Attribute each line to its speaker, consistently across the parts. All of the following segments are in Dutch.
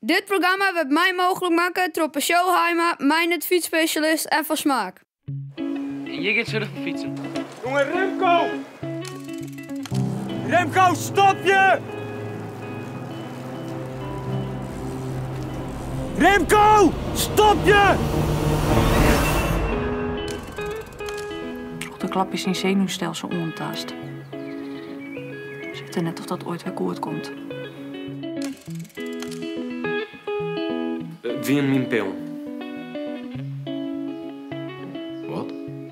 Speaker 1: Dit programma werd mij mogelijk maken door Showheimer, mijn het fietsspecialist en van Smaak.
Speaker 2: En je gaat terug fietsen.
Speaker 3: Jongen, Remco! Remco, stop je! Remco, stop je!
Speaker 4: De klap is zijn zenuwstelsel ontast. Ze weet net of dat ooit weer goed komt.
Speaker 5: Wie in mijn pil? Wat?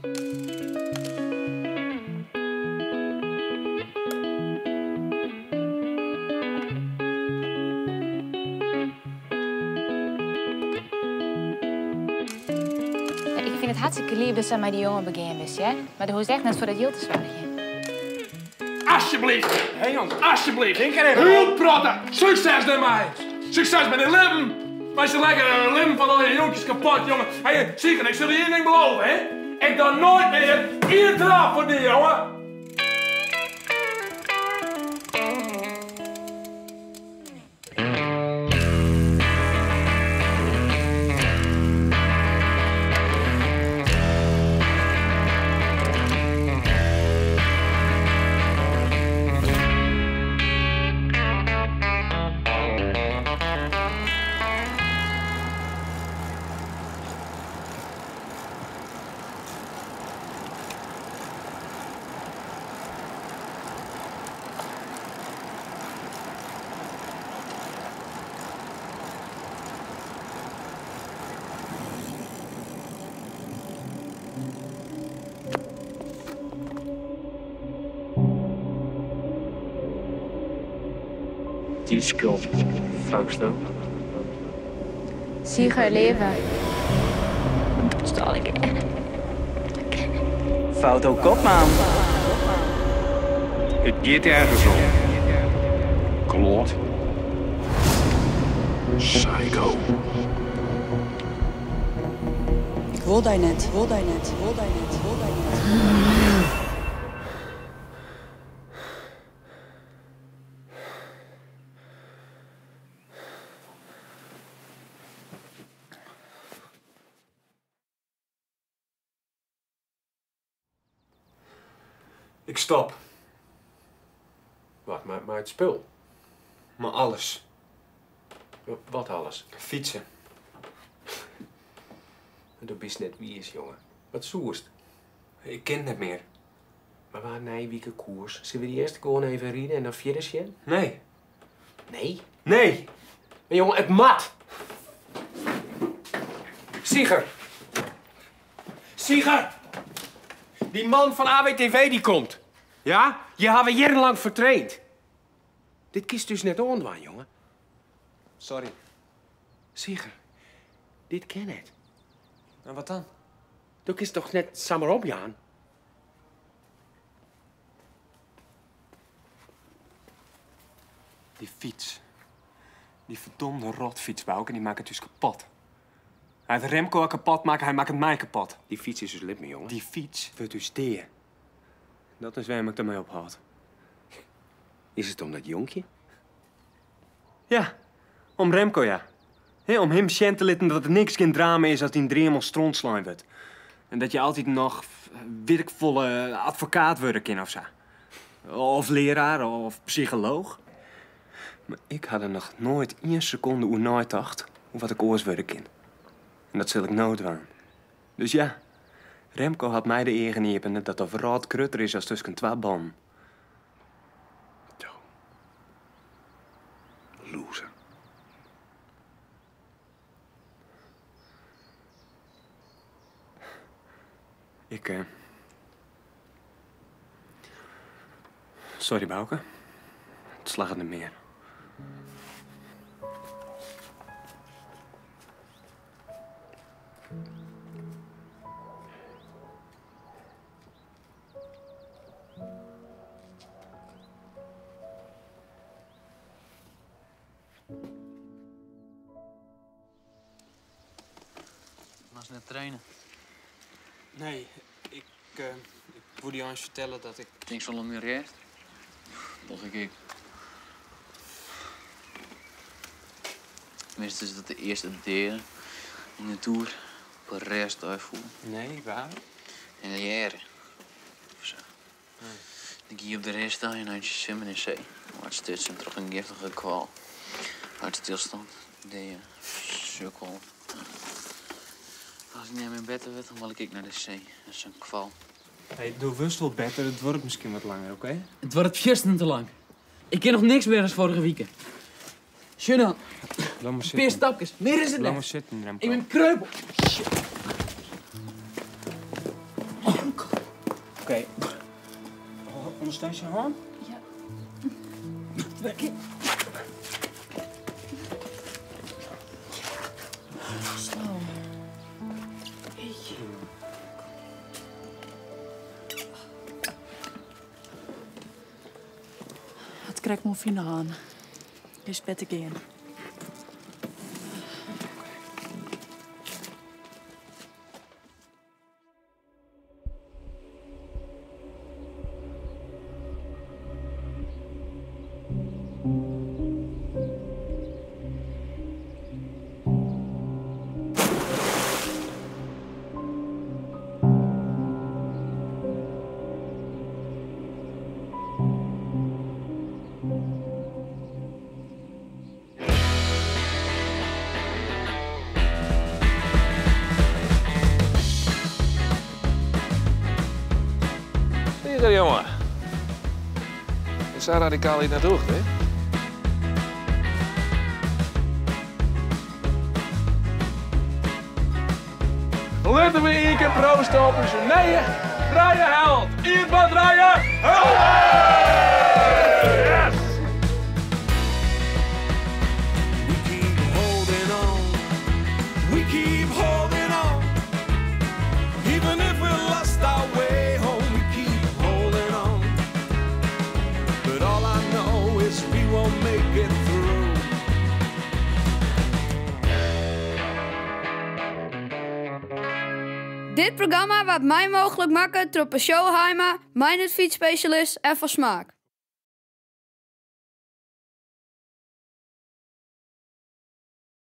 Speaker 6: Ik vind het hartstikke lief dat ze met die jongen begaan is, ja? Maar dat hoeft echt net voor dat heel te zorgen.
Speaker 7: Alsjeblieft!
Speaker 3: Hé jongen,
Speaker 7: Alsjeblieft!
Speaker 3: denk er even
Speaker 7: Heel praten! Succes met mij! Succes met het leven! Maar ze leggen het leven van al die jongetjes kapot, jongen. Hey, zeker, ik zal je één ding beloven, hè? Ik doe nooit meer één trap voor die, jongen!
Speaker 5: Die schuld, Fausto.
Speaker 6: Sieger leven.
Speaker 4: Stal ik.
Speaker 8: Foto kopman.
Speaker 3: Het gaat ergens om. Kloot. Psycho.
Speaker 8: Ik wil daar net, wil daar net, wil daar net, wil daar net.
Speaker 5: Ik stop. Wat, maar het spul? Maar alles. Wat alles? Fietsen. Dat is net wie is, jongen. Wat zoest? Ik ken het meer. Maar waar Nijwieke koers? Zullen we die eerst gewoon even rijden en dan verder zien? Nee. Nee? Nee! Maar jongen, het mat! Sieger! Sieger! Die man van AWTV die komt. Ja? Je hebben jarenlang vertraind. Dit kiest dus net ondwaan, jongen. Sorry. Sieger, dit ken het.
Speaker 3: En wat dan?
Speaker 5: Dat is toch net samen op, Jaan?
Speaker 3: Die fiets. Die verdomde rotfietsbouw, die maakt het dus kapot. Hij heeft Remco al kapot maken, hij maakt het mij kapot.
Speaker 5: Die fiets is dus lid me, jongen.
Speaker 3: Die fiets wordt dus deer. Dat is waarom ik ermee ophoud.
Speaker 5: Is het om dat jonkje?
Speaker 3: Ja, om Remco, ja. Om hem cent te litten dat er niks geen drama is als die een driemaal strontslaan wordt. En dat je altijd nog werkvolle advocaat worden kan of zo. Of leraar, of psycholoog. Maar ik had er nog nooit 1 seconde over nagedacht hoe wat ik oors worden kan. En dat zal ik nooit doen. Dus ja, Remco had mij de eer gegeven dat er verraad krutter is als tussen 2 banden.
Speaker 5: Zo. Loser.
Speaker 3: Sorry, Bouke. Het slag er niet meer.
Speaker 2: Was net trainen.
Speaker 3: Nee, ik wilde je eens vertellen dat ik...
Speaker 2: Ik denk zo lang meer recht. Toch ik. Tenminste is dat de eerste deel in de Tour. Op een rest uitvoer.
Speaker 5: Nee, waar?
Speaker 2: En de jaren. Of zo. Dan ging je op de rest staan en had je zwemmen in zee. Maar het stutsen toch een giftige kwal. Uit stilstand. De sukkel. Als ik niet meer in bed werd, dan wil ik naar de zee. Dat is een kwal.
Speaker 3: Hey, doe rust wel beter. Het wordt misschien wat langer, oké?
Speaker 2: Het wordt het vierste te lang. Ik ken nog niks meer als vorige week. Schön dan.
Speaker 3: Laat maar
Speaker 2: Peer stapjes. Meer is het
Speaker 3: Laat maar
Speaker 2: net.
Speaker 3: zitten, Remco.
Speaker 2: Ik ben kreupel.
Speaker 3: Oké. Ondersteun je hand?
Speaker 4: Het krijgt morfine aan. Dus bed ik in.
Speaker 7: Zeker, jongen. Is zo radicaal niet naar de hoogte, hè? Laten we één keer proosten op onze nieuwe vrije held. Iemand draaien. Yes!
Speaker 9: We keep holding on. We keep holding on. Even if we lost our way home, we keep holding on. But all I know is we won't make it through.
Speaker 1: Dit programma wordt mij mogelijk maken door Showheimer, mijn fietsspecialist en van Smaak.